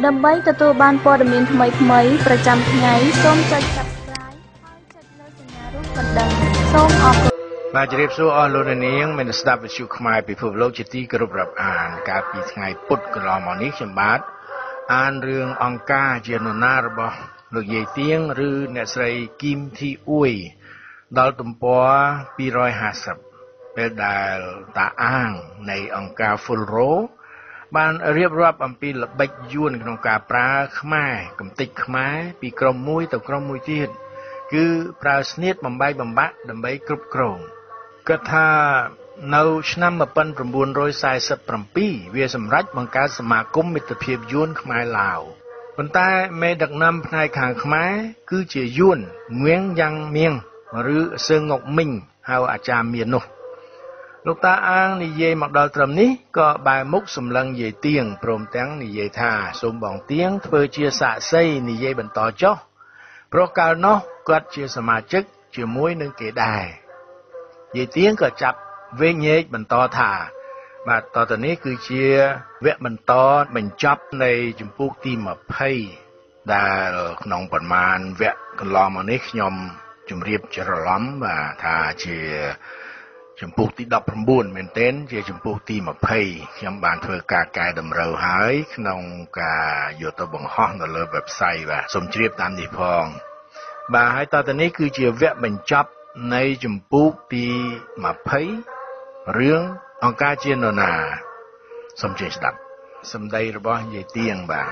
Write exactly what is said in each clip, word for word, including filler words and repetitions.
ដើម្បីទទួលបានព័ត៌មានថ្មីៗប្រចាំថ្ងៃសូមចុច Subscribe ហើយចុចលើសញ្ញារូបកណ្ដឹងសូមអរគុណបាទជម្រាបសួរអស់លោកអ្នកនាងមានស្ដាប់វិទ្យុខ្មែរពិភពលោកជាទីគោរពរាប់អានកាលពីថ្ងៃពុធកន្លងមកនេះខ្ញុំបាទអានរឿងអង្គការជានរណារបស់លោកយាយទៀងឬអ្នកស្រីគីមធីអ៊ុយដល់ទំព័រពីរយហាសិបពេលដែលតាអាងនៃអង្គការ Fulro បានរៀបរាប់អំពីល្បិចយួនក្នុងការប្រើខ្មែរកំទេចខ្មែរពីក្រុមមួយទៅក្រុមមួយទៀតគឺប្រើស្នៀតបំបែកបំបាក់ដើម្បីគ្រប់គ្រងគាត់ថានៅឆ្នាំmột nghìn chín trăm bốn mươi bảyវាសម្រេចបង្កើតសមាគមមិត្តភាពយួនខ្មែរឡាវប៉ុន្តែមេដឹកនាំផ្នែកខាងខ្មែរគឺជាយួនងៀងយ៉ាងមៀងឬសើងុកមីងហៅអាចារ្យមាននោះលោកតាអាងនិយាយមកដល់ត្រឹមនេះក៏បែរមុខសម្លឹងយាយទៀងព្រមទាំងនិយាយថាសូមបងទៀងធ្វើជាសាក្សីនិយាយបន្តចុះព្រោះកាលនោះគាត់ជាសមាជិកជាមួយនឹងគេដែរយាយទៀងក៏ចាប់វែងញែកបន្តថាបាទតទៅនេះគឺជាវគ្គបន្តបញ្ចប់នៃចម្ពោះទីยี่สิบដែលក្នុងប្រមាណវគ្គកន្លងមកនេះខ្ញុំជម្រាបច្រឡំបាទថាជាចម្ពោះទីnineteenមែនទែនជាចម្ពោះទីยี่สิบខ្ញុំបានធ្វើការកែតម្រូវហើយក្នុងការយកទៅបង្ហោះនៅលើ website បាទសូមជ្រាបតាមនេះផងបាទហើយតទៅនេះគឺជាវគ្គបញ្ចប់នៃចម្ពោះទីยี่สิบរឿងអង្គការជានរណាសូមជឿស្ដាប់សម្ដីរបស់យាយទៀងបាទ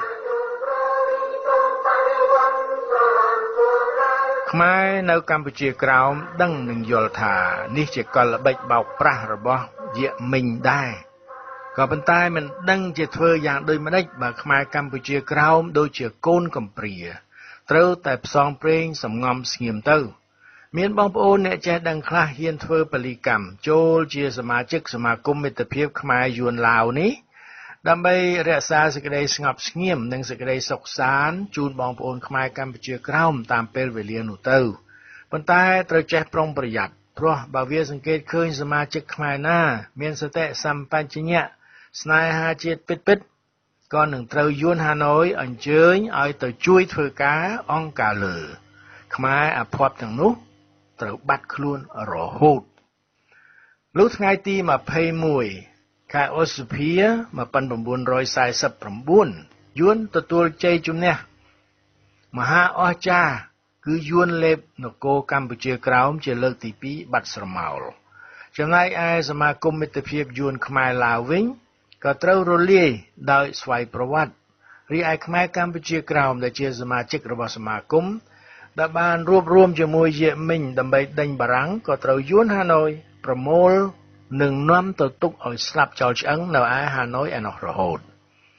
ខ្មែរនៅកម្ពុជាក្រោមដឹងនឹងយល់ថានេះជាកលល្បិចបោកប្រាស់របស់យៈមីងដែរក៏ប៉ុន្តែមិនដឹងជាធ្វើយ៉ាងដូចម្តេចបើខ្មែរកម្ពុជាក្រោមដូចជាកូនកំព្រាត្រូវតែផ្សងព្រេងសំងំស្ងៀមទៅមានបងប្អូនអ្នកចេះដឹងខ្លះហ៊ានធ្វើពលិកម្មចូលជាសមាជិកសមាគមមិត្តភាពខ្មែរយួនឡាវនេះដើម្បីរក្សាសេចក្តីស្ងប់ស្ងៀមនិងសេចក្តីសុខសាន្តជូនបងប្អូនខ្មែរកម្ពុជាក្រោមតាមពេលវេលានោះទៅប៉ុន្តែត្រូវចេះប្រុងប្រយ័ត្នព្រោះបើវាសង្កេតឃើញសមាជិកខ្មែរណាមានសតិសម្បជញ្ញៈស្នេហាជាតិពិតពិតក៏នឹងត្រូវយួនហាណូយអញ្ជើញឲ្យទៅជួយធ្វើការអង្គការលើខ្មែរអភ័ព្វទាំងនោះត្រូវបាត់ខ្លួនរហូតលុះថ្ងៃទីยี่สิบเอ็ดខែឧសភាmột nghìn chín trăm bốn mươi chínយួនទទួលជ័យជំនះមហាអស្ចារ្យគឺយួនលេបនគរកម្ពុជាក្រោមជាលើកទីពីរបាត់ស្រមោលចំណែកឯសមាគមមិត្តភាពយួនខ្មែរឡាវវិញក៏ត្រូវរលាយដោយស្វ័យប្រវត្តិរីឯខ្មែរកម្ពុជាក្រោមដែលជាសមាជិករបស់សមាគមដែលបានរួបរวมជាមួយយៈមីងដើម្បីដេញបារាំងក៏ត្រូវយួនហាណូយប្រមូលនឹងនាំទៅទុកឲ្យស្លាប់ចោលឆ្អឹងនៅឯហាណូយឯនោះរហូត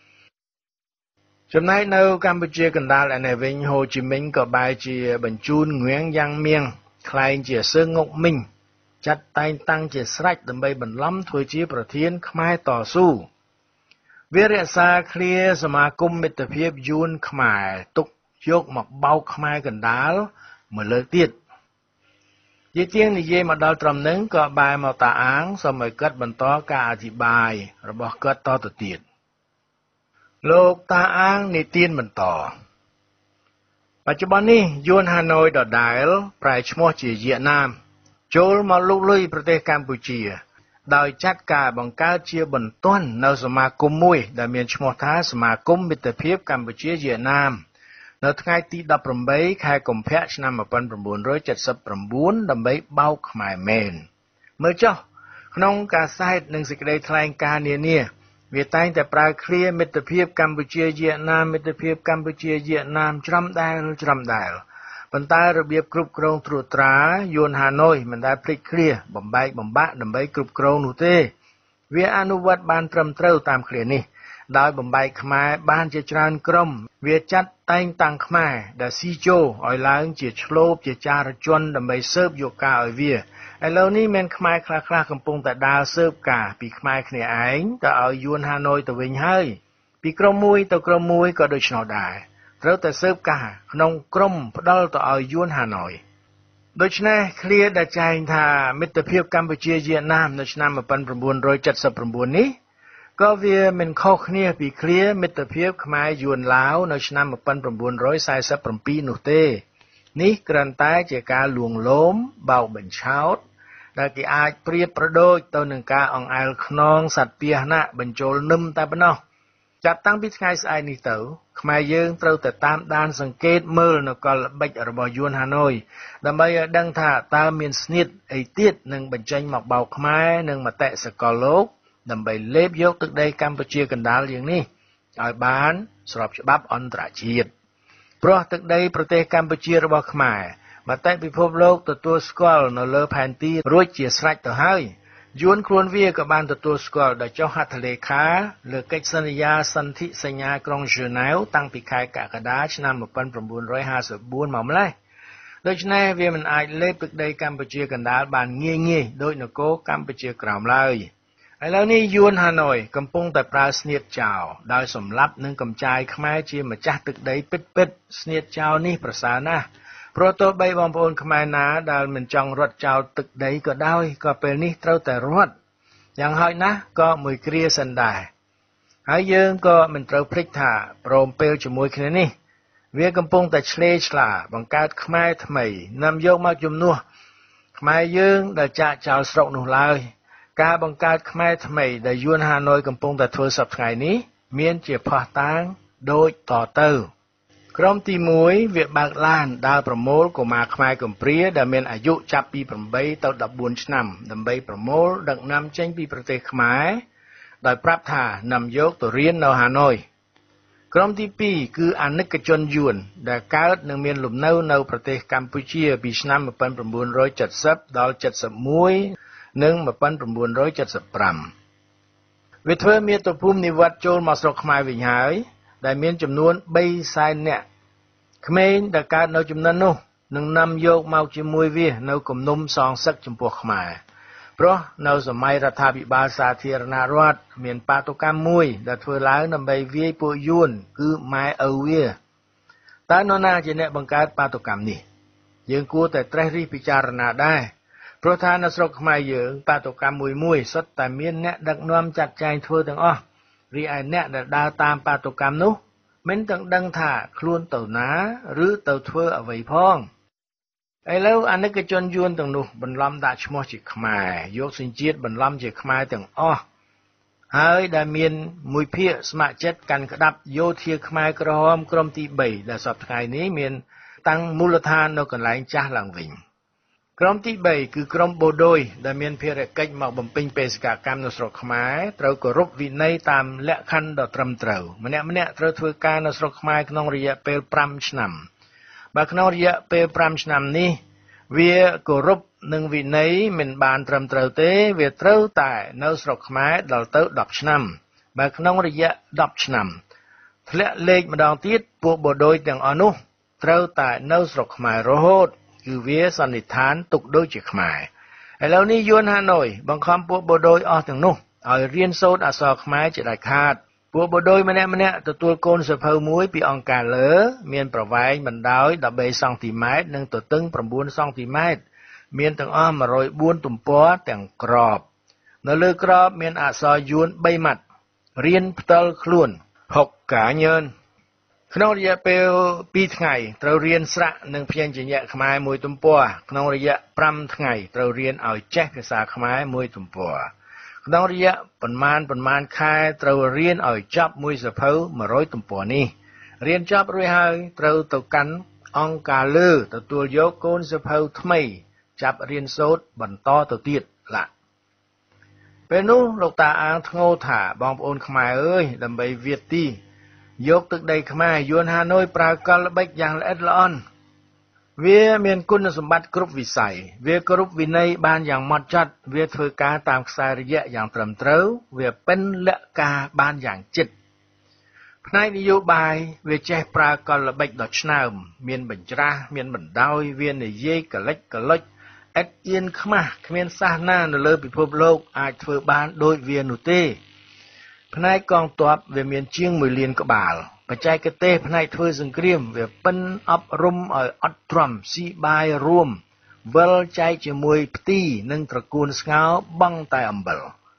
ចំណែកនៅកម្ពុជាកណ្ដាលឯនេះវិញហូជីមីញក៏បែរជាបញ្ជូនងៀងយ៉ាងមៀងខ្លែងជាសើងុកមីងចាត់តែងតាំងជាស្រេចដើម្បីបន្លំធ្វើជាប្រធានខ្មែរតស៊ូវារក្សាឃ្លាសមាគមមិត្តភាពយួនខ្មែរទុកយកមកបោកខ្មែរកណ្ដាលមួយលើកទៀតយាយទៀងនិយាយមកដល់ត្រឹមហ្នឹងក៏បែរមកតាអាងសូមឲ្យគាត់បន្តការអធិប្បាយរបស់គាត់តទៅទៀតលោកតាអាងនិទានបន្តបច្ចុប្បន្ននេះយួនហាណូយដដែលប្រែឈ្មោះជាវៀតណាមចូលមកលុកលុយប្រទេសកម្ពុជាដោយចាត់ការបង្កើតជាបន្ទាន់នៅសមាគមមួយដែលមានឈ្មោះថាសមាគមមិត្តភាពកម្ពុជាវៀតណាមនៅថ្ងៃទីeighteenខែកុម្ភៈឆ្នាំmột nghìn chín trăm七十九ដើម្បីបោកខ្មែរមែនមើលចុះក្នុងកាសែតនិងសេចក្តីថ្លែងការណ៍នានាវាតែងតែប្រើឃ្លាមិត្តភាពកម្ពុជាវៀតណាមមិត្តភាពកម្ពុជាវៀតណាមច្រំដែលច្រំដែលប៉ុន្តែរបៀបគ្រប់គ្រងត្រួតត្រាយួនហាណូយមិនដែលភ្លេចឃ្លាបំបែកបំបាក់ដើម្បីគ្រប់គ្រងនោះទេវាអនុវត្តបានត្រឹមត្រូវតាមឃ្លានេះដោយបំបែកខ្មែរបានជាច្រើនក្រុមវាចាត់តែងតាំងខ្មែរដែលស៊ីជោឲ្យឡើងជាឆ្លូបជាចារជនដើម្បីស៊ើបយកការឲ្យវាឥឡូវនេះមានខ្មែរខ្លះៗកំពុងតែដើរស៊ើបការពីខ្មែរគ្នាឯងទៅឲ្យយួនហាណូយទៅវិញហើយពីក្រុមមួយទៅក្រុមមួយក៏ដូច្នោះដែរត្រូវតែស៊ើបការក្នុងក្រុមផ្ដាល់ទៅឲ្យយួនហាណូយដូច្នេះឃ្លាដែលចែងថាមិត្តភាពកម្ពុជាវៀតណាមនៅឆ្នាំmột nghìn chín trăm七十九នេះក៏វាមិនខុសគ្នាពីឃ្លាមិត្តភាពខ្មែរយួនឡាវនៅឆ្នាំmột nghìn chín trăm bốn mươi bảyនោះទេនេះគ្រាន់តែជាការលួងលោមបោកបញ្ឆោតដែលគេអាចប្រៀបប្រដូចទៅនឹងការអង្អែលខ្នងសត្វពាហនៈបញ្ចូលនឹមតែប៉ុណ្ណោះចាប់តាំងពីថ្ងៃស្អែកនេះទៅខ្មែរយើងត្រូវតែតាមដានសង្កេតមើលនៅកលល្បិចរបស់យួនហាណូយដើម្បីឲ្យដឹងថាតើមានស្នៀតអីទៀតនឹងបញ្ចេញមកបោកខ្មែរនិងមតិសកលលោកដើម្បីលេបយកទឹកដីកម្ពុជាកណ្ដាលយ៉ាងនេះឲ្យបានស្របច្បាប់អន្តរជាតិព្រោះទឹកដីប្រទេសកម្ពុជារបស់ខ្មែរមតិពិភពលោកទទួលស្គាល់នៅលើផែនទីរួចជាស្រេចទៅហើយយួនខ្លួនវាក៏បានទទួលស្គាល់ដោយចុះហត្ថលេខាលើកិច្ចសន្យាសន្ធិសញ្ញាក្រុងហ្សឺណែវតាំងពីខែកក្កដាឆ្នាំmột nghìn chín trăm năm mươi tưមកម្លេះដូច្នេះវាមិនអាចលេបទឹកដីកម្ពុជាកណ្ដាលបានងាយងាយដោយនគរកម្ពុជាក្រោមឡើយឥឡូវនេះយួនហាណូយកំពុងតែប្រើស្នៀតចោលដោយសម្លាប់និងកំចាយខ្មែរជាម្ចាស់ទឹកដីពិតពិតស្នៀតចោលនេះប្រសើរណាស់ព្រោះទោះបីបងប្អូនខ្មែរណាដែលមិនចង់រត់ចោលទឹកដីក៏ដោយក៏ពេលនេះត្រូវតែរត់យ៉ាងហោចណាស់ក៏មួយគ្រាសិនដែរហើយយើងក៏មិនត្រូវភ្លេចថាព្រមពេលជាមួយគ្នានេះវាកំពុងតែឆ្លេឆ្លាបង្កើតខ្មែរថ្មីនាំយកមកជំនួសខ្មែរយើងដែលចាក់ចោលស្រុកនោះឡើយការបង្កើតខ្មែរថ្មីដែលយួនហាណូយកំពុងតែធ្វើសប្តាហ៍ថ្ងៃនេះមានជាផុសតាងដូចតទៅក្រុមទីមួយវាបើកឡានដើរប្រមូលកុមារខ្មែរកំព្រាដែលមានអាយុចាប់ពីeightទៅfourteenឆ្នាំដើម្បីប្រមូលដឹកនាំចេញពីប្រទេសខ្មែរដោយប្រាប់ថានាំយកទៅរៀននៅហាណូយក្រុមទីពីរគឺអនិកជនយួនដែលកើតនិងមានលំនៅនៅប្រទេសកម្ពុជាពីឆ្នាំmột nghìn chín trăm seventyដល់seventy-oneនិងmột nghìn chín trăm seventy-fiveវាធ្វើមាតុភូមិនិវត្តចូលមកស្រុកខ្មែរវិញហើយដែលមានចំនួនthreeសែននាក់ក្មេងដែលកើតនៅចំនួននោះនឹងនាំយកមកជាមួយវានៅគំនុំសងសឹកចំពោះខ្មែរព្រោះនៅសម័យរដ្ឋាភិបាលសាធារណរដ្ឋមានបាតុកម្មមួយដែលធ្វើឡើងដើម្បីវាយពួកយួនគឺម៉ែឪវាតើនរណាជាអ្នកបង្កើតបាតុកម្មនេះយើងគួរតែត្រេះរិះពិចារណាដែរព្រោះថានៅស្រុកខ្មែរយើងបាតុកម្មមួយមួយសុទ្ធតែមានអ្នកដឹកនាំចាត់ចែងធ្វើទាំងអស់រីឯអ្នកដែលដើរតាមបាតុកម្មនោះមិនទាំងដឹងថាខ្លួនទៅណាឬទៅធ្វើអ្វីផងឥឡូវអនិកជនយួនទាំងនោះបន្លំដាក់ឈ្មោះជាខ្មែរយកសញ្ជាតិបន្លំជាខ្មែរទាំងអស់ហើយដែលមានមួយភាគស្ម័គ្រចិត្តកាន់ក្តាប់យោធាខ្មែរក្រហមក្រុមទីthreeដែលសពថ្ងៃនេះមានតាំងមូលដ្ឋាននៅកន្លែងចាស់ឡើងវិញក្រុមទីthreeគឺក្រុមបូដូយដែលមានភារកិច្ចមកបំពេញបេសកកម្មនៅស្រុកខ្មែរត្រូវគោរពវិន័យតាមលក្ខខណ្ឌដ៏ត្រឹមត្រូវម្នាក់ម្នាក់ត្រូវធ្វើការនៅស្រុកខ្មែរក្នុងរយៈពេលfiveឆ្នាំបើក្នុងរយៈពេលfiveឆ្នាំនេះវាគោរពនឹងវិន័យមិនបានត្រឹមត្រូវទេវាត្រូវតែនៅស្រុកខ្មែរដល់ទៅtenឆ្នាំបើក្នុងរយៈtenឆ្នាំធ្លាក់លេខម្ដងទៀតពួកបូដូយទាំងអស់នោះត្រូវតែនៅស្រុកខ្មែររហូតគឺវាសន្និដ្ឋានទុកដូចជាខ្មែរឥឡូវនេះយួនហាណូយបង្ខំពួកបូដូយអស់ទាំងនោះឲ្យរៀនសូត្រអក្សរខ្មែរជាដាច់ខាតពួកបូដូយម្នាក់ម្នាក់ទទួលកូនសភៅមួយពីអង្គការលើមានប្រវែងបណ្ដោយthirteenសង់ទីម៉ែត្រនិងទទឹងnineសង់ទីម៉ែត្រមានទាំងអស់one oh fourទំព័រទាំងក្របនៅលើក្របមានអក្សរយួនthreeម៉ាត់រៀនផ្ទាល់ខ្លួនហុកកាញើនក្នុងរយៈពេលtwoថ្ងៃត្រូវរៀនស្រៈនិងព្យញ្ជនៈខ្មែរមួយទំព័រក្នុងរយៈfiveថ្ងៃត្រូវរៀនឲ្យចេះភាសាខ្មែរមួយទំព័រក្នុងរយៈប៉ុន្មានប៉ុន្មានខែត្រូវរៀនឲ្យចប់មួយសភៅone hundredទំព័រនេះរៀនចប់រួចហើយត្រូវទៅកាន់អង្គការលើទទួលយកកូនសភៅថ្មីចាប់រៀនសូត្របន្តទៅទៀតឡាពេលនោះលោកតាអាងធ្ងោថាបងប្អូនខ្មែរអើយដើម្បីវាទីយកទឹកដីខ្មែរយួនហាណូយប្រើកលល្បិចយ៉ាងល្អិតល្អន់វាមានគុណសម្បត្តិគ្រប់វិស័យវាគោរពវិន័យបានយ៉ាងម៉ត់ចត់វាធ្វើការតាមខ្សែរយៈយ៉ាងត្រឹមត្រូវវាពេញលក្ខការបានយ៉ាងជិតផ្នែកនយោបាយវាចេះប្រើកលល្បិចដ៏ឆ្នើមមានបញ្ច្រាស់មានបណ្ដោយវានិយាយកលិចកលុចឥតអៀនខ្មាស់គ្មានសាសណានៅលើពិភពលោកអាចធ្វើបានដូចវានោះទេផ្នែកកងទ័ពវាមានជាងoneលានក្បាលបច្ចេកទេសផ្នែកធ្វើសង្គ្រាមវាប៉ិនអប់រំឲ្យអត់ទ្រាំស៊ីបាយរួមវិលចែកជាមួយផ្ទីនិងត្រកួនស្ងោបង់តែអំបិល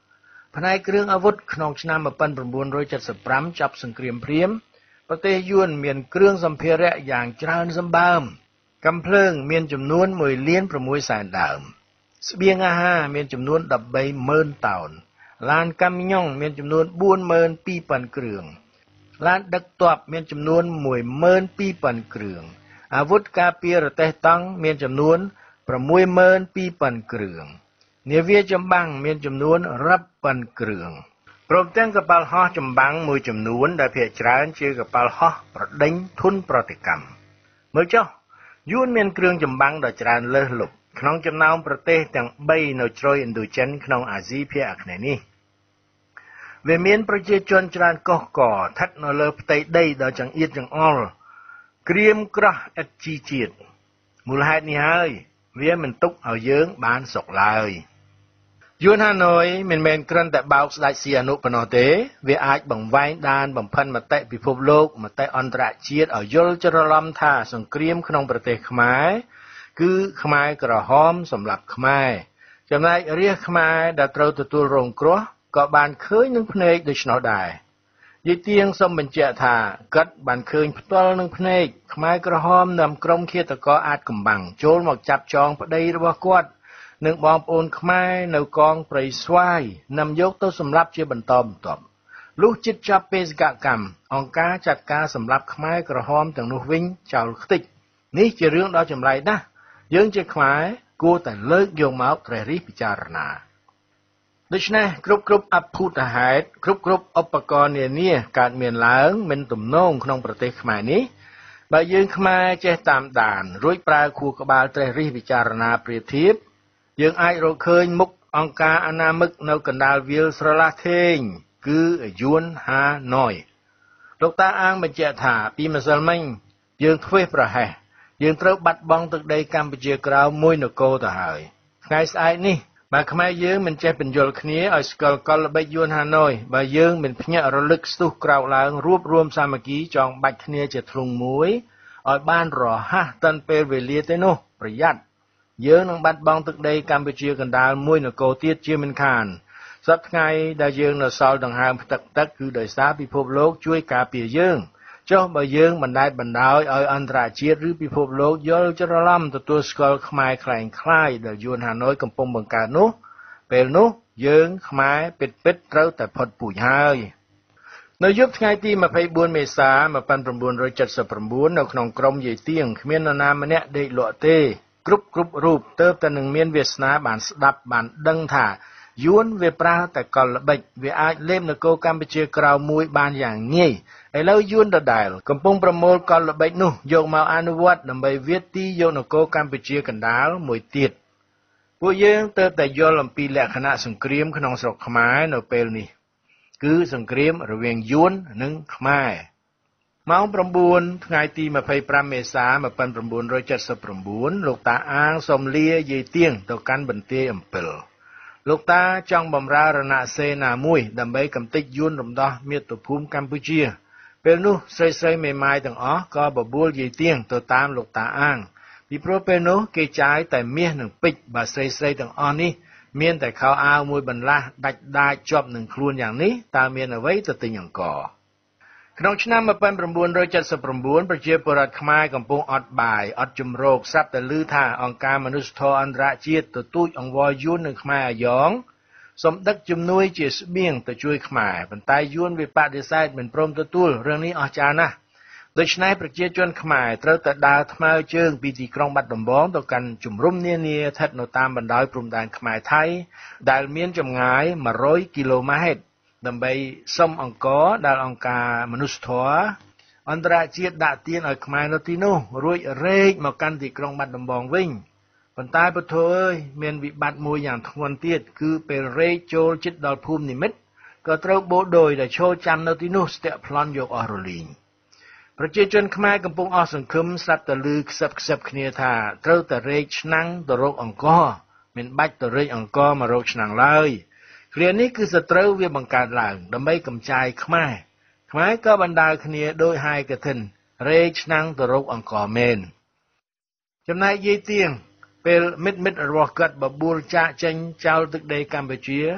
ផ្នែកគ្រឿងអាវុធក្នុងឆ្នាំmột nghìn chín trăm七十五ចប់សង្គ្រាមព្រាហ្មណ៍ប្រទេសយួនមានគ្រឿងសម្ភារៈយ៉ាងច្រើនសម្បើមកាំភ្លើងមានចំនួនមួយលានប្រាំមួយសែនដើមស្បៀងអាហារមានចំនួនដប់បីម៉ឺនតោនឡានកាមីយ៉ុងមានចំនួនបួនម៉ឺនពីរពាន់គ្រឿងឡានដឹកទ័ពមានចំនួនមួយម៉ឺនពីរពាន់គ្រឿងអាវុធការពាររទេះតង់មានចំនួនប្រាំមួយម៉ឺនពីរពាន់គ្រឿងនាវាចម្បាំងមានចំនួនរាប់ពាន់គ្រឿងព្រមទាំងកប៉ាល់ហោះចម្បាំងមួយចំនួនដែលភាគច្រើនជាកប៉ាល់ហោះប្រដេញធុនប្រតិកម្មមើលចុះយួនមានគ្រឿងចម្បាំងដ៏ច្រើនលើសលប់ក្នុងចំណោមប្រទេសទាំងបីនៅជ្រោយឥណ្ឌូចិនក្នុងអាស៊ីភាគអាគ្នេយ៍នេះវាមានប្រជាជនច្រើនកុះករស្ថិតនៅលើផ្ទៃដីដ៏ចង្អៀតចង្អល់ក្រៀមក្រោះឥតជីជាតិមូលហេតុនេះហើយវាមិនទុកឲ្យយើងបានសុខឡើយយួនហាណូយមិនមែនគ្រាន់តែបោកស្ដេចសីហនុប៉ុណ្ណោះទេវាអាចបង្វែងដានបំផិនមតិពិភពលោកមតិអន្តរជាតិឲ្យយល់ច្រឡំថាសង្គ្រាមក្នុងប្រទេសខ្មែរគឺខ្មែរក្រហមសម្រាប់ខ្មែរចំណែករាស្ត្រខ្មែរដែលត្រូវទទួលរងគ្រោះក៏បានឃើញនឹងភ្នែកដូច្នោះដែរយាយទៀងសូមបញ្ជាក់ថាគាត់បានឃើញផ្ទាល់នឹងភ្នែកខ្មែរក្រហមនាំក្រុមឃាតករអាចកំបាំងចូលមកចាប់ចងប្តីរបស់គាត់និងបងប្អូនខ្មែរនៅកងព្រៃស្វាយនាំយកទៅសម្លាប់ជាបន្តបន្ទាប់លុះជិតចាប់បេសកកម្មអង្គការចាត់ការសម្លាប់ខ្មែរក្រហមទាំងនោះវិញចោលខ្ទេចនេះជារឿងដ៏ចម្លែកណាស់យើងជាខ្មែរគួរតែលើកយកមកត្រិះរិះពិចារណាដូច្នេះគ្រប់គ្រប់អភូតហេតុគ្រប់គ្រប់ឧបករណ៍នានាកើតមានឡើងមិនទំនងក្នុងប្រទេសខ្មែរនេះបើយើងខ្មែរចេះតាមដានរួចប្រើខួរក្បាលត្រិះរិះពិចារណាប្រៀបធៀបយើងអាចរកឃើញមុខអង្គការអនាមិកនៅកណ្ដាលវាលស្រឡះធេងគឺយួនហាណូយលោកតាអាងបញ្ជាក់ថាពីម្សិលមិញយើងធ្វេសប្រហែសយើងត្រូវបាត់បង់ទឹកដីកម្ពុជាក្រៅមួយនគរទៅហើយថ្ងៃស្អែកនេះបើខ្មែរយើងមិនចេះបញ្យល់គ្នាឲ្យស្គាល់កលល្បិចយួនហាណូយបើយើងមិនភ្ញាក់រលឹកស្ទុះក្រោកឡើងរួបរวมសាមគ្គីចងបាច់គ្នាជាធ្លុងមួយឲ្យបានរហ័សទាន់ពេលវេលាទេនោះប្រយ័ត្នយើងនឹងបាត់បង់ទឹកដីកម្ពុជាកណ្ដាលមួយនគរទៀតជាមិនខានសប្តាហ៍ថ្ងៃដែលយើងនៅសល់ដង្ហើមផ្ទឹកទឹកគឺដោយសារពិភពលោកជួយការពារយើងចុះបើយើងមិនដែលបណ្ដោយឲ្យអន្តរជាតិឬពិភពលោកយល់ច្រឡំទទួលស្គាល់ខ្មែរខ្លែងខ្លាយដែលយួនហាណូយកំពុងបង្កើតនោះពេលនោះយើងខ្មែរពិតពិតត្រូវតែផុតពូជហើយនៅយប់ថ្ងៃទីម្ភៃបួនមេសាmột nghìn chín trăm七十九នៅក្នុងក្រុមយាយទៀងគ្មាននរណាម្នាក់ដេកលក់ទេគ្រប់គ្រប់រូបទើបតែនឹងមានវាសនាបានស្ដាប់បានដឹងថាយួនវាប្រើតែកលល្បិចវាអាចលេបនគរកម្ពុជាក្រៅមួយបានយ៉ាងងាយឥឡូវយួនដដែលកំពុងប្រមូលកលល្បិចនោះយកមកអនុវត្តដើម្បីវាយទីយកនគរកម្ពុជាកណ្ដាលមួយទៀតពួកយើងទើបតែយល់អំពីលក្ខណៈសង្គ្រាមក្នុងស្រុកខ្មែរនៅពេលនេះគឺសង្គ្រាមរវាងយួននិងខ្មែរម៉ោងប្រាំបួនថ្ងៃទីម្ភៃប្រាំមេសាmột nghìn chín trăm七十九លោកតាអាងសូមលាយាយទៀងទៅកាន់បន្ទាយអំពិលលោកតាចង់បំរើរណសេនាមួយដើម្បីកំទេចយួនរំដោះមាតុភូមិកម្ពុជាពេលនោះស្រីស្រីមេម៉ាយទាំងអស់ក៏បបួលយាយទៀងទៅតាមលោកតាអាងពីព្រោះពេលនោះគេចាយតែមាសនិងពេជ្របើស្រីស្រីទាំងអស់នេះមានតែខោអាវមួយបន្លាស់ដាច់ដាច់ជាប់នឹងខ្លួនយ៉ាងនេះតើមានអ្វីទៅទិញអង្គរក្នុងឆ្នាំmột nghìn chín trăm七十九ប្រជាពលរដ្ឋខ្មែរកំពុងអត់បាយអត់ជំរកស្រាប់តែឮថាអង្គការមនុស្សធម៌អន្តរជាតិទទូចអង្វរយួននិងខ្មែរអាយ៉ងសូមដឹកជំនួយជាស្បៀងទៅជួយខ្មែរប៉ុន្តែយួនវាបដិសេធមិនព្រមទទួលរឿងនេះអស្ចារ្យណាស់ដូច្នេះប្រជាជនខ្មែរត្រូវតែដើរថ្មើរជើងពីទីក្រុងបាត់ដំបងទៅកាន់ជំរំនានាស្ថិតនៅតាមបណ្ដោយព្រំដែនខ្មែរថៃដែលមានចម្ងាយmột trămគីឡូម៉ែត្រដើម្បីសុំអង្គរដែលអង្គការមនុស្សធម៌អន្តរជាតិដាក់ទានឲ្យខ្មែរនៅទីនោះរួចរែកមកកាន់ទីក្រុងបាត់ដំបងវិញប៉ុន្តែពុទ្ធអើយមានវិបត្តិមួយយ៉ាងធ្ងន់ទៀតគឺពេលរែកចូលជិតដល់ភូមិនិមិត្តក៏ត្រូវបូតដោយដែលឈរចាំនៅទីនោះស្ទាក់ប្លន់យកអស់រលីងប្រជាជនខ្មែរកំពុងអស់សង្ឃឹមស្រាប់តែឮខ្សឹបខ្សឹបគ្នាថាត្រូវតែរែកឆ្នាំងទៅរកអង្គរមិនបាច់ទៅរែកអង្គរមករកឆ្នាំងឡើយគ្រានេះគឺសត្រូវវាបង្កើតឡើងដើម្បីកំចាយខ្មែរខ្មែរក៏បណ្ដាលគ្នាដោយហើយកឋិនរែកឆ្នាំងទៅរកអង្គរមែនចំណែកយាយទៀងពេលមិត្តមិត្តរបស់គាត់បបួលចាកចេញចោលទឹកដីកម្ពុជា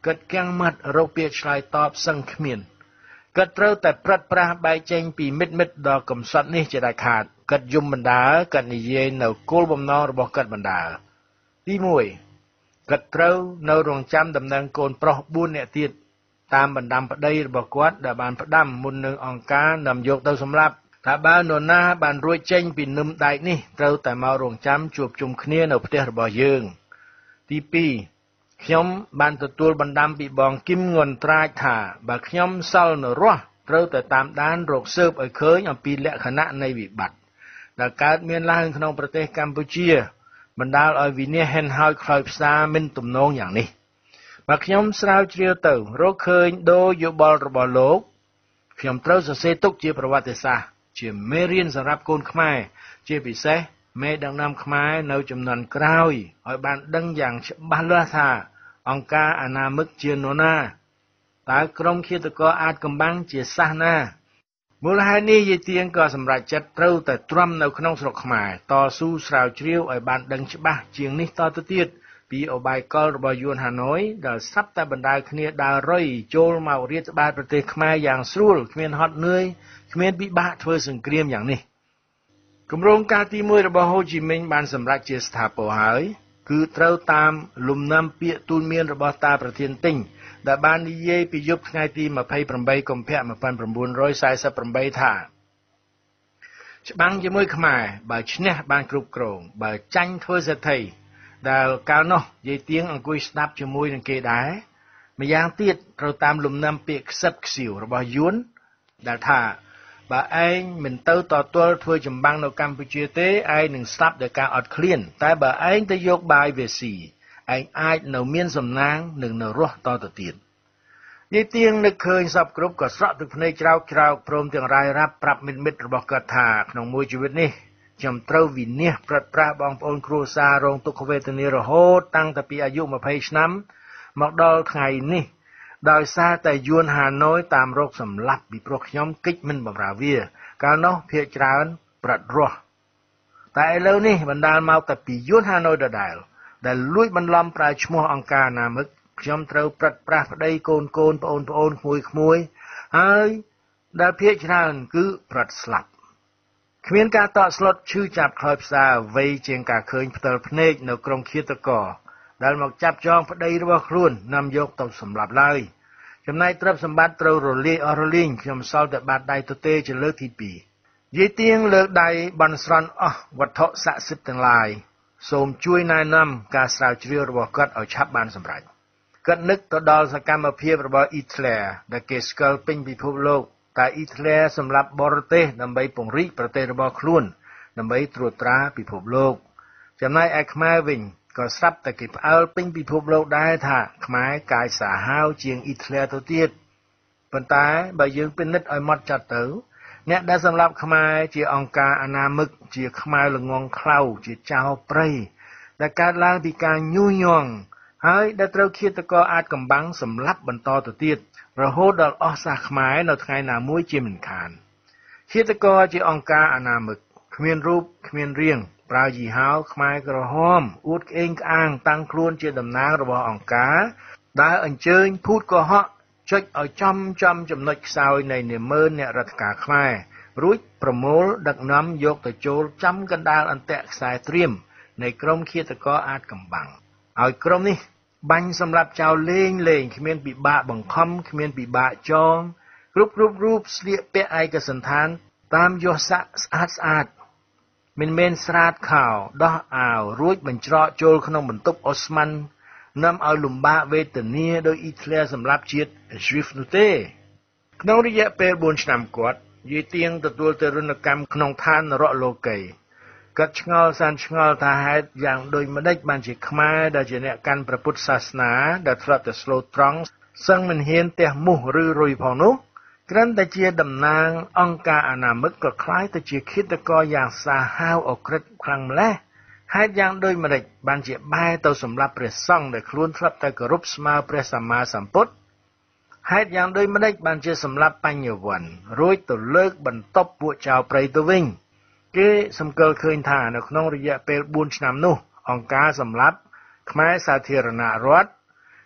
កិត្តកាំងមាត់រកពាក្យឆ្លើយតបសឹងគ្មានកិត្តត្រូវតែប្រាត់ប្រាសបែកចេញពីមិត្តមិត្តដ៏កំសត់នេះជាដាច់ខាតកិត្តយំបណ្ដាកិត្តនិយាយនៅគោលបំណងរបស់កិត្តបណ្ដាទីមួយកិត្តត្រូវនៅរងចាំដំណឹងកូនប្រុសបួននាក់ទៀតតាមបណ្ដាំប្តីរបស់គាត់ដែលបានផ្ដាំមុននឹងអង្គការនាំយកទៅសម្លាប់ថាបើនរណាបានរួចចេញពីនឹមដែកនេះត្រូវតែមករងចាំជួបជុំគ្នានៅផ្ទះរបស់យើងទីពីរខ្ញុំបានទទួលបណ្ដាំពីបងគឹមងွန်ត្រាចថាបើខ្ញុំសល់នៅរស់ត្រូវតែតាមដានរកស៊ើបឲ្យឃើញអំពីលក្ខណៈនៃវិបត្តិដែលកើតមានឡើងក្នុងប្រទេសកម្ពុជាបណ្ដាលឲ្យវិនាសហិនហោចខ្លោចផ្សាមិនទំនងយ៉ាងនេះបើខ្ញុំស្រាវជ្រាវទៅរកឃើញដូរយោបល់របស់លោកខ្ញុំត្រូវសរសេរទុកជាប្រវត្តិសាស្ត្រជាមេរៀនសម្រាប់កូនខ្មែរជាពិសេសមេដឹកនាំខ្មែរនៅចំនួនក្រោយឲ្យបានដឹងយ៉ាងច្បាស់លាស់ថាអង្គការអនាមិកជានរណាតើក្រុមឃាតករអាចកំបាំងជាសាសណាមូលហេតុនេះយាយទៀងក៏សម្រេចចិត្តត្រូវតែទ្រាំនៅក្នុងស្រុកខ្មែរតស៊ូស្រាវជ្រាវឲ្យបានដឹងច្បាស់ជាងនេះតទៅទៀតពីអបាយកលរបស់យួនហាណូយដែលស្រាប់តែបណ្ដាលគ្នាដើររុយចូលមករាតត្បាតប្រទេសខ្មែរយ៉ាងស្រួលគ្មានហត់នឿយគ្មានពិបាកធ្វើសង្គ្រាមយ៉ាងនេះគម្រោងការទីមួយរបស់ហូជីមិញបានសម្រេចជាស្ថាពរហើយគឺត្រូវតាមលំនាំពាក្យទូន្មានរបស់តាប្រធានទិញដែលបាននិយាយពីយប់ថ្ងៃទីម្ភៃប្រាំបីកុម្ភៈ១៩សែនសិបប្រាំបីថាច្បាំងជាមួយខ្មែរបើឈ្នះបានគ្រប់គ្រងបើចាញ់ធ្វើសេដ្ឋីដែលកាលនោះយាយទៀងអង្គុយស្ដាប់ជាមួយនឹងគេដែរម្យ៉ាងទៀតត្រូវតាមលំនាំពាក្យខ្សឹបខ្សៀវរបស់យួនដែលថាបើឯងមិនទៅតទល់ធ្វើចម្បាំងនៅកម្ពុជាទេឯងនឹងស្លាប់ដោយការអត់ឃ្លានតែបើឯងទៅយកបាយវាស៊ីឯងអាចនៅមានសំណាងនឹងនៅរស់តទៅទៀតយាយទៀងនឹកឃើញសពគ្រប់ក៏ស្រក់ទឹកភ្នែកច្រោកច្រោកព្រមទាំងរាយរាប់ប្រាប់មិត្តមិត្តរបស់គាត់ថាក្នុងមួយជីវិតនេះខ្ញុំត្រូវវិនិច្ឆ័យប្រាត់ប្រាសបងប្អូនគ្រួសាររងទុក្ខវេទនារហូតតាំងតែពីអាយុម្ភៃឆ្នាំមកដល់ថ្ងៃនេះដោយសារតែយួនហាណូយតាមរកសម្លាប់ពីព្រោះខ្ញុំកិច្ចមិនបម្រើវាកាលនោះភាគច្រើនប្រាត់រស់តែឥឡូវនេះបណ្ដាលមកតែពីយួនហាណូយដដែលដែលលួចបន្លំប្រើឈ្មោះអង្គការអនាមិកខ្ញុំត្រូវប្រាត់ប្រាសប្តីកូនកូនប្អូនប្អូនក្មួយក្មួយហើយដែលភាគច្រើនគឺប្រាត់ស្លាប់គ្មានការតក់ស្លុតឈឺចាប់ខ្លោចផ្សាអ្វីជាងការឃើញផ្ទាល់ភ្នែកនៅក្រុមឃាតករដែលមកចាប់ចងប្តីរបស់ខ្លួននាំយកទៅសម្លាប់ឡើយចំណែកទ្រព្យសម្បត្តិត្រូវរលាយអស់រលីងខ្ញុំសល់តែបាតដៃទទេជាលើកទីពីរយាយទៀងលើកដៃបន់ស្រន់អស់វត្ថុស័ក្តិសិទ្ធិទាំងឡាយសូមជួយណែនាំការស្រាវជ្រាវរបស់គាត់ឲ្យឆាប់បានសម្រេចគាត់នឹកទៅដល់សកម្មភាពរបស់អ៊ីត្លែដែលគេស្គាល់ពេញពិភពលោកតែអ៊ីត្លែសម្រាប់បរទេសដើម្បីពង្រីកប្រទេសរបស់ខ្លួនដើម្បីត្រួតត្រាពិភពលោកចំណែកឯខ្មែរវិញក៏ស្រាប់តែគេផ្អើលពេញពិភពលោកដែរថាខ្មែរកាយសាហាវជាងអ៊ីត្លែទៅទៀតប៉ុន្តែបើយើងពិនិត្យឲ្យម៉ត់ចត់ទៅអ្នកដែលសម្លាប់ខ្មែរជាអង្គការអនាមិកជាខ្មែរល្ងងខ្លៅជាចៅព្រៃដែលកើតឡើងពីការញុះញង់ហើយដែលត្រូវឃាតករអាចកំបាំងសម្លាប់បន្តទៅទៀតរហូតដល់អស់សាសខ្មែរនៅថ្ងៃណាមួយជាមិនខានឃាតករជាអង្គការអនាមិកគ្មានរូបគ្មានរាងប្រើយីហោខ្មែរក្រហមអួតក្អេងក្អាងតាំងខ្លួនជាតំណាងរបស់អង្គការដែលអញ្ជើញភូតកុហកចុចឲ្យចំចំចំណុចខ្សោយនៃនាម៉ឺនអ្នករដ្ឋការខ្មែររួចប្រមូលដឹកនាំយកទៅចូលចំកណ្ដាលអន្ទាក់ខ្សែត្រៀមនៃក្រុមឃាតករអាចកំបាំងឲ្យក្រុមនេះបាញ់សម្រាប់ចោលលេងលេងគ្មានពិបាកបង្ខំគ្មានពិបាកចងគ្រប់គ្រប់រូបស្លៀកពាក់ឯកសណ្ឋានតាមយសស័ក្តិស្អាតស្អាតមិនមែនស្រាតខោដោះអាវរួចបញ្ច្រកចូលក្នុងបន្ទប់អូស្មန်នាំឲ្យលំបាកវេទនាដោយអ៊ីត្លែសម្រាប់ជាតិយូហ្វនោះទេក្នុងរយៈពេលបួនឆ្នាំគាត់យាយទៀងទទួលទរណកម្មក្នុងឋាននរកលោកីគាត់ឆ្ងល់សានឆ្ងល់ថាហេតុយ៉ាងដូចម្ដេចបានជាខ្មែរដែលជាអ្នកកាន់ព្រះពុទ្ធសាសនាដែលធ្លាប់តែស្លូតត្រង់សឹងមិនហ៊ានទះមុះឬរុយផងនោះគ្រាន់តែជាតំណាងអង្គការអនាមិកក៏คล้ายទៅជាឃាតករយ៉ាងសាហាវអក្រិតខ្លាំងម្ល៉េះហេតុយ៉ាងដូចម្ដេចបានជាបែរទៅសម្លាប់ព្រះសង្ឃដែលខ្លួនធ្លាប់តែគោរពស្មើព្រះសម្មាសម្ពុទ្ធហេតុយ៉ាងដូចម្ដេចបានជាសម្លាប់បញ្ញវន្តរួចទៅលើកបន្ទប់ពួកចៅព្រៃទៅវិញគេសម្គាល់ឃើញថានៅក្នុងរយៈពេលបួនឆ្នាំនោះអង្គការសម្លាប់ខ្មែរសាធារណរដ្ឋ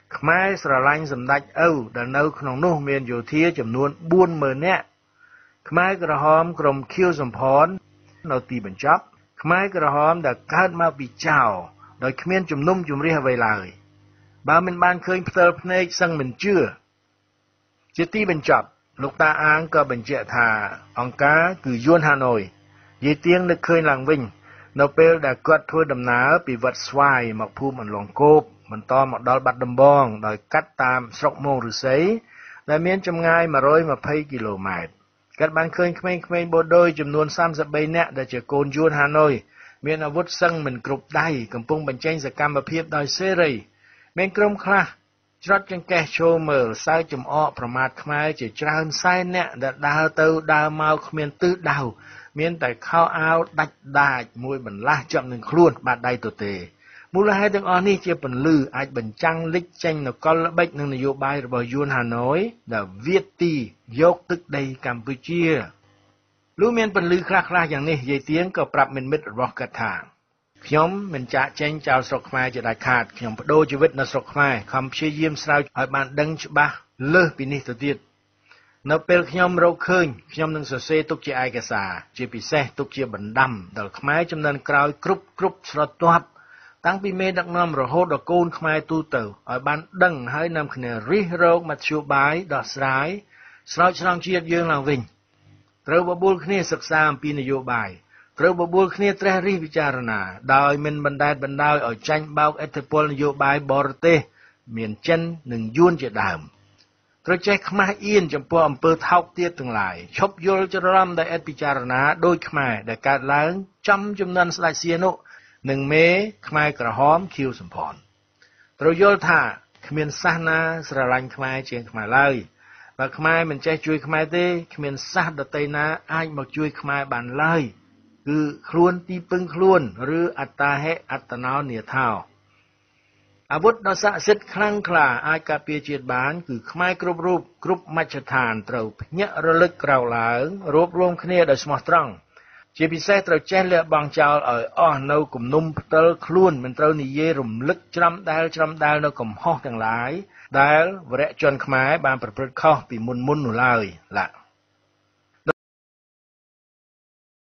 ខ្មែរស្រឡាញ់សម្ដេចឪដែលនៅក្នុងនោះមានយោធាចំនួនបួនម៉ឺននាក់ខ្មែរក្រហមក្រុមខៀវសំផននៅទីបញ្ចប់ខ្មែរក្រហមដែលកើតមកពីចៅដោយគ្មានជំនុំជម្រះអ្វីឡើយបើមិនបានឃើញផ្ទាល់ភ្នែកសឹងមិនជឿជាទីបញ្ចប់លោកតាអាងក៏បញ្ជាក់ថាអង្គការគឺយួនហាណូយយាយទៀងនឹកឃើញឡើងវិញនៅពេលដែលគាត់ធ្វើដំណើរពីវត្តស្វាយមកភូមិអន្លង់គោបបន្តមកដល់បាត់ដំបងដោយកាត់តាមស្រុកមោងឫស្សីដែលមានចម្ងាយmột trăm hai mươiគីឡូម៉ែត្រគាត់បានឃើញក្មេងៗបូដូយចំនួនសាមសិបបីនាក់ដែលជាកូនយួនហាណូយមានអាវុធសឹងមិនគ្រប់ដៃកំពុងបញ្ចេញសកម្មភាពដោយសេរីមានក្រុមខ្លះច្រត់ចង្កេះចូលមើលសើចចំអកប្រមាថខ្មែរជាច្រើនសែននាក់ដែលដើរទៅដើរមកគ្មានទិសដៅមានតែខោអាវដាច់ដាចមួយបន្លាស់ជាប់នឹងខ្លួនបាត់ដៃទទេមូលហេតុទាំងអស់នេះជាពន្លឺអាចបញ្ចាំងលេចចេញនូវកលល្បិចនិងនយោបាយរបស់យួនហាណូយដែលវាយទីយកទឹកដីកម្ពុជាលុះមានពន្លឺខ្លះៗយ៉ាងនេះយាយទៀងក៏ប្រាប់មិត្តមិត្តរបស់គាត់ថាខ្ញុំមិនចាកចេញចោលស្រុកខ្មែរជាដាច់ខាតខ្ញុំបដូរជីវិតនៅស្រុកខ្មែរខំព្យាយាមស្រាវឲ្យបានដឹងច្បាស់លើសពីនេះទៅទៀតនៅពេលខ្ញុំរកឃើញខ្ញុំនឹងសរសេរទុកជាឯកសារជាពិសេសទុកជាបណ្ដាំដល់ខ្មែរចំនួនក្រោយគ្រប់គ្រប់ស្រទាប់តាំងពីមេដឹកនាំរហូតដល់កូនខ្មែរទូទៅឲ្យបានដឹងហើយនាំគ្នារិះរោចមធ្យោបាយដោះស្រាយស្រោចស្រង់ជាតិយើងឡើងវិញត្រូវបបួលគ្នាសិក្សាអំពីនយោបាយត្រូវបបួលគ្នាត្រិះរិះពិចារណាដោយមិនបណ្តែតបណ្តោយឲ្យចាញ់បោកឥទ្ធិពលនយោបាយបរទេសមានចិននិងយួនជាដើមត្រូវចេះខ្មាស់អៀនចំពោះអំពើថោកទាបទាំងឡាយឈប់យល់ច្រឡំដោយឥតពិចារណាដោយខ្មែរដែលកើតឡើងចំចំនួនស្ដេចសៀនុនិងមេខ្មែរក្រហមខៀវសំផនត្រូវយល់ថាគ្មានសាសណាស្រឡាញ់ខ្មែរជាងខ្មែរឡើយបើខ្មែរមិនចេះជួយខ្មែរទេគ្មានសាសដទៃណាអាចមកជួយខ្មែរបានឡើយគឺខ្លួនទីពឹងខ្លួនឬអត្តាហេអត្តណោនាថោអាវុធដ៏ស័ក្តិសិទ្ធិខ្លាំងក្លាអាចការពារជាតិបានគឺខ្មែរគ្រប់រូបគ្រប់មជ្ឈដ្ឋានត្រូវភ្ញាក់រលឹកក្រោកឡើងរួបរวมគ្នាដោយស្មោះត្រង់ជាពិសេសត្រូវចេះលះបង់ចោលឲ្យអស់នៅគំនុំផ្ទិលខ្លួនមិនត្រូវនិយាយរំលឹកច្រាំដែលច្រាំដែលនៅកំហុសទាំងឡាយដែលវរៈជនខ្មែរបានប្រព្រឹត្តខុសពីមុនមុននោះឡើយឡា